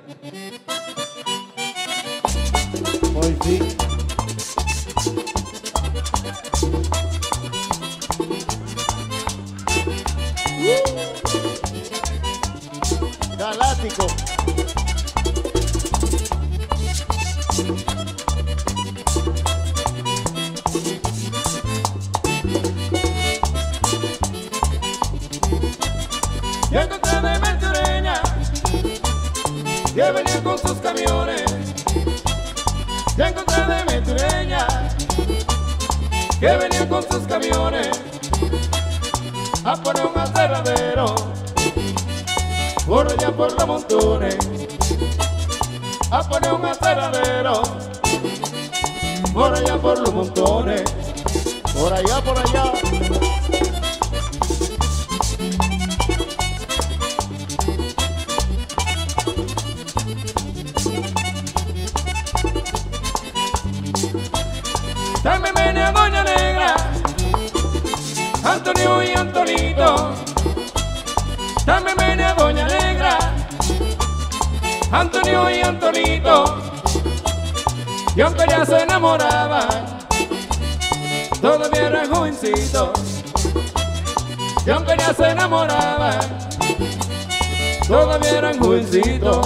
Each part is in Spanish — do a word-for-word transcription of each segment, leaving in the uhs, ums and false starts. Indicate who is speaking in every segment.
Speaker 1: Hoy sí. Galáctico.
Speaker 2: Yo encontré de Ventureña que venía con sus camiones. Yo encontré de Ventureña que venía con sus camiones a poner un aserradero por allá por los montones, a poner un aserradero por allá por los montones,
Speaker 1: Por allá, por allá.
Speaker 2: También venía Doña Negra, Antonio y Antonito. También venía Doña Negra, Antonio y Antonito. Y aunque ya se enamoraban, todavía eran jovencitos. Y aunque ya se enamoraban, todavía eran jovencitos.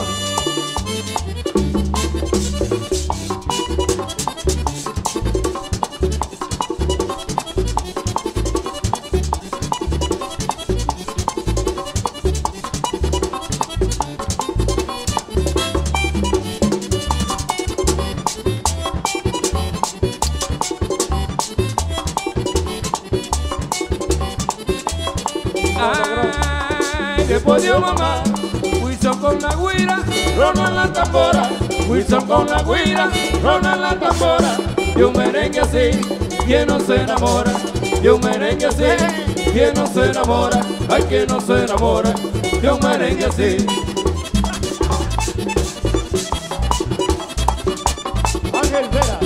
Speaker 2: Ay, después dio mamá, Wilson con la guira, Ronald la tambora. Wilson con la guira, Ronald la tambora. Y un merengue así, ¿quién no se enamora? Y un merengue así, ¿quién no se enamora? Ay, ¿quién no se enamora? Y un merengue así.
Speaker 1: Ángel Vera.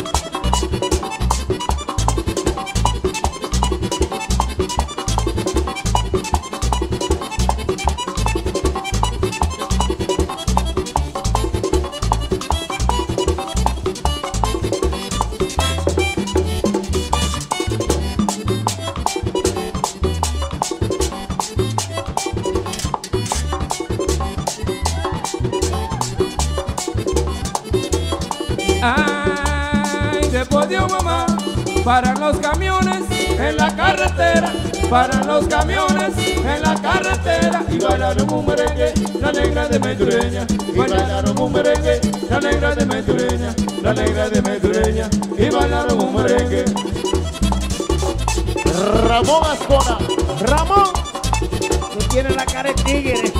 Speaker 2: Ay, después dio mamá, para los camiones en la carretera, para los camiones en la carretera. Y bailaron un merengue, la negra de Ventureña. Y bailaron un merengue, la negra de Ventureña, la negra de Ventureña. Y bailaron un merengue.
Speaker 1: Ramón Ascona. Ramón.
Speaker 3: Tú tienes la cara de tigre.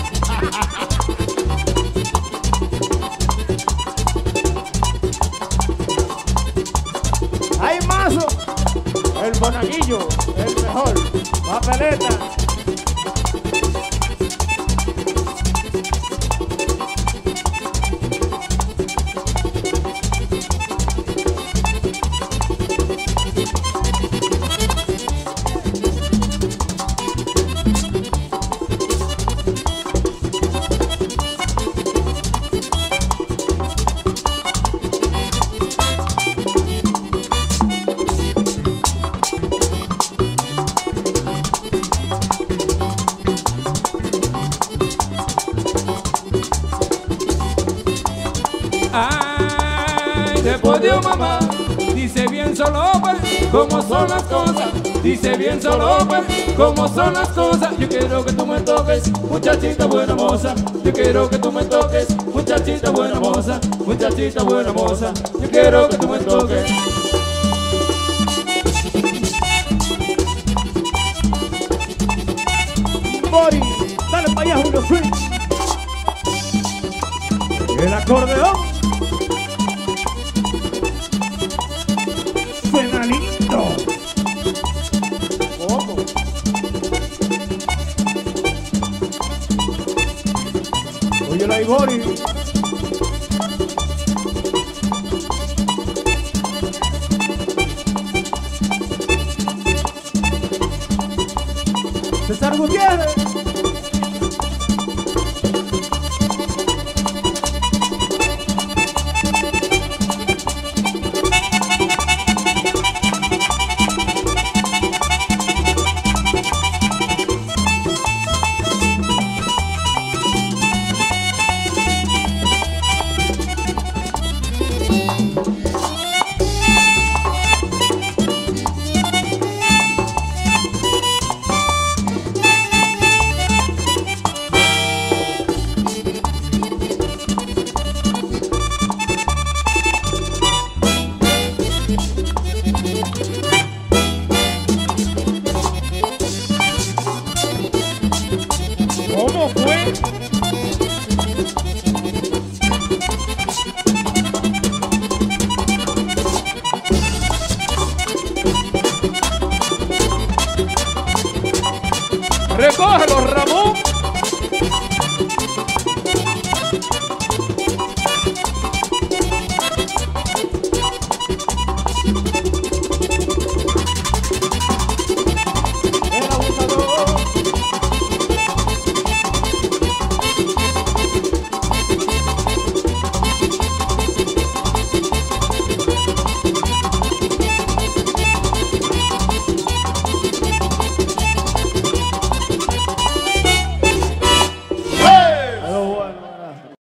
Speaker 1: Hay mazo. El monaguillo. El mejor. Papeleta.
Speaker 2: Ay, después dio mamá, dice bien Solope, cómo son las cosas. Dice bien Solope, cómo son las cosas. Yo quiero que tú me toques, muchachita buena moza. Yo quiero que tú me toques, muchachita buena moza. Muchachita buena moza. Yo quiero que tú me toques.
Speaker 1: Bori. Dale para allá, Julio Free. El acordeón.
Speaker 3: Suena lindo.
Speaker 1: ¿Cómo? Oye, la Ibori. César Gutiérrez.